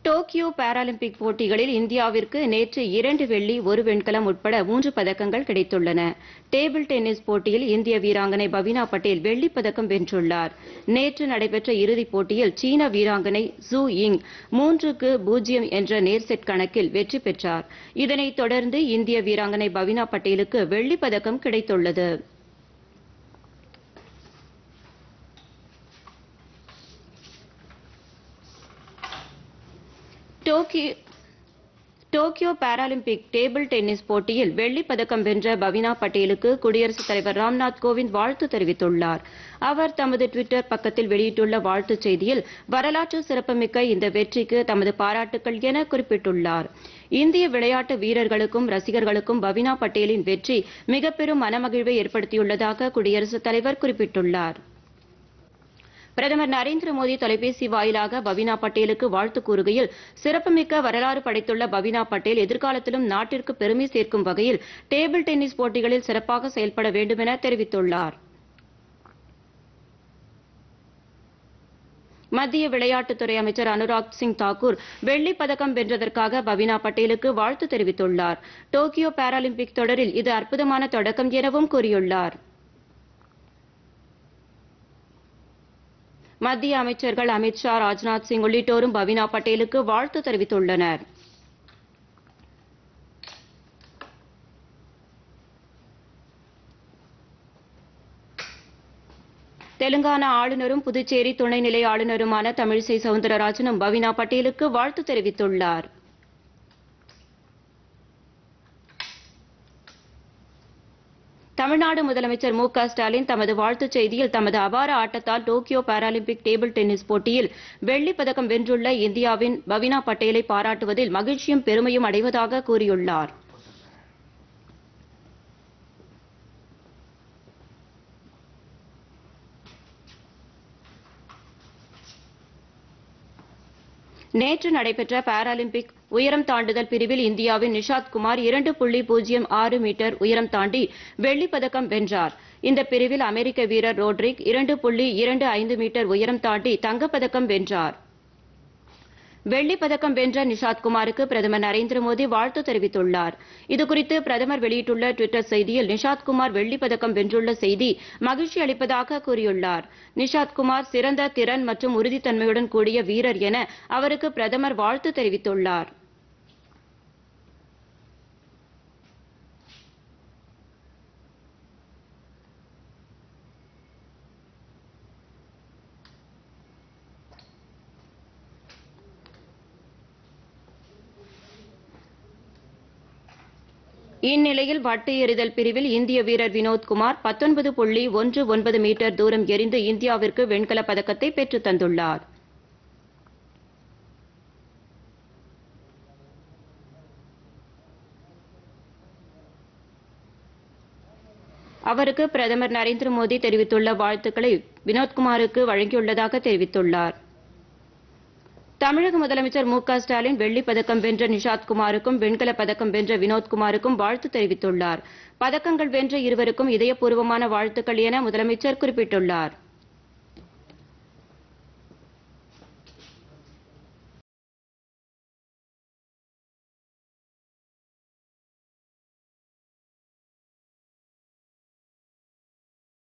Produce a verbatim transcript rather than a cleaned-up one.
Tokyo Paralympic போட்டிகளில் இந்தியாவிற்கு நேற்று இரண்டு வெள்ளி ஒரு வெண்கலம் உட்பட மூன்று பதக்கங்கள் கிடைத்துள்ளன. டேபிள் டென்னிஸ் போட்டியில் இந்திய வீராங்கனை பவினா பட்டேல் வெள்ளிப் பதக்கம் வென்றுள்ளார். நேற்று நடைபெற்ற இறுதிப் போட்டியில் சீன வீராங்கனை ஜூ யிங் மூன்றுக்கு பூஜ்ஜியம் என்ற நேர் செட் கணக்கில் வெற்றி பெற்றார். இதனைத் தொடர்ந்து இந்திய வீராங்கனை பவினா பட்டேலுக்கு வெள்ளிப் பதக்கம் கிடைத்துள்ளது. டோக்கியோ பாராலிம்பிக் டேபிள் டென்னிஸ் போட்டியில் வெள்ளிப் பதக்கம் வென்ற பவினா பட்டேலுக்கு குடியரசுத் தலைவர் ராம்நாத் கோவிந்த் வாழ்த்து தெரிவித்துள்ளார். அவர் தமது டுவிட்டர் பக்கத்தில் வெளியிட்டுள்ள வாழ்த்துச் செய்தியில் வரலாற்று சிறப்புமிக்க இந்த வெற்றிக்கு தமது பாராட்டுக்கள் என குறிப்பிட்டுள்ளார். இந்திய விளையாட்டு வீரர்களுக்கும் ரசிகர்களுக்கும் பவினா பட்டேலின் வெற்றி மிகப்பெரும் மனமகிழ்வை ஏற்படுத்தியுள்ளதாக குடியரசுத் தலைவர் குறிப்பிட்டுள்ளார். பிரதமர் நரேந்திர மோடி தொலைபேசி வாயிலாக பவினா பட்டேலுக்கு வாழ்த்து கூறுகையில், சிறப்புமிக்க வரலாறு படைத்துள்ள பவினா பட்டேல் எதிர்காலத்திலும் நாட்டிற்கு பெருமை சேர்க்கும் வகையில் டேபிள் டென்னிஸ் போட்டிகளில் சிறப்பாக செயல்பட வேண்டும் என தெரிவித்துள்ளார். மத்திய விளையாட்டுத்துறை அமைச்சர் அனுராக் சிங் தாக்கூர் வெள்ளிப் பதக்கம் வென்றதற்காக பவினா பட்டேலுக்கு வாழ்த்து தெரிவித்துள்ளார். டோக்கியோ பாராலிம்பிக் தொடரில் இது அற்புதமான தொடக்கம் எனவும் கூறியுள்ளார். மத்திய அமைச்சர்கள் அமித் ஷா, ராஜ்நாத் சிங் உள்ளிட்டோரும் பவினா பட்டேலுக்கு வாழ்த்து தெரிவித்துள்ளனர். தெலுங்கானா ஆளுநரும் புதுச்சேரி துணைநிலை ஆளுநருமான தமிழிசை சவுந்தரராஜனும் பவினா பட்டேலுக்கு வாழ்த்து தெரிவித்துள்ளார். தமிழ்நாடு முதலமைச்சர் மு க ஸ்டாலின் தமது வாழ்த்துச் செய்தியில் தமது அபார ஆட்டத்தால் டோக்கியோ பாராலிம்பிக் டேபிள் டென்னிஸ் போட்டியில் வெள்ளிப் பதக்கம் வென்றுள்ள இந்தியாவின் பவினா பட்டேலை பாராட்டுவதில் மகிழ்ச்சியும் பெருமையும் அடைவதாக கூறியுள்ளார். நேற்று நடைபெற்ற பாராலிம்பிக் உயரம் தாண்டுதல் பிரிவில் இந்தியாவின் நிஷாத் குமார் இரண்டு புள்ளி பூஜ்ஜியம் ஆறு மீட்டர் உயரம் தாண்டி வெள்ளிப் பதக்கம் வென்றார். இந்த பிரிவில் அமெரிக்க வீரர் ரோட்ரிக் இரண்டு புள்ளி இரண்டு ஐந்து மீட்டர் உயரம் தாண்டி தங்கப்பதக்கம் வென்றார். வெள்ளிப் பதக்கம் வென்ற நிஷாத் குமாருக்கு பிரதமர் நரேந்திர மோடி வாழ்த்து தெரிவித்துள்ளார். இதுகுறித்து பிரதமர் வெளியிட்டுள்ள டுவிட்டர் செய்தியில் நிஷாத் குமார் வெள்ளிப் பதக்கம் வென்றுள்ள செய்தி மகிழ்ச்சி அளிப்பதாக கூறியுள்ளார். நிஷாத் குமார் சிறந்த திறன் மற்றும் உறுதித்தன்மையுடன் கூடிய வீரர் என அவருக்கு பிரதமர் வாழ்த்து தெரிவித்துள்ளார். இந்நிலையில் வட்டு எறிதல் பிரிவில் இந்திய வீரர் வினோத்குமார் பத்தொன்பது புள்ளி ஒன்று ஒன்பது மீட்டர் தூரம் எறிந்து இந்தியாவிற்கு வெண்கலப் பதக்கத்தை பெற்றுத் தந்துள்ளார். அவருக்கு பிரதமர் நரேந்திர மோடி தெரிவித்துள்ள வாழ்த்துக்களை வினோத்குமாருக்கு வழங்கியுள்ளதாக தெரிவித்துள்ளார். தமிழக முதலமைச்சர் மு க ஸ்டாலின் வெள்ளிப் பதக்கம் வென்ற நிஷாத் குமாருக்கும் வெண்கலப் பதக்கம் வென்ற வினோத்குமாருக்கும் வாழ்த்து தெரிவித்துள்ளார். பதக்கங்கள் வென்ற இருவருக்கும் இதயபூர்வமான வாழ்த்துக்கள் என முதலமைச்சர் குறிப்பிட்டுள்ளார்.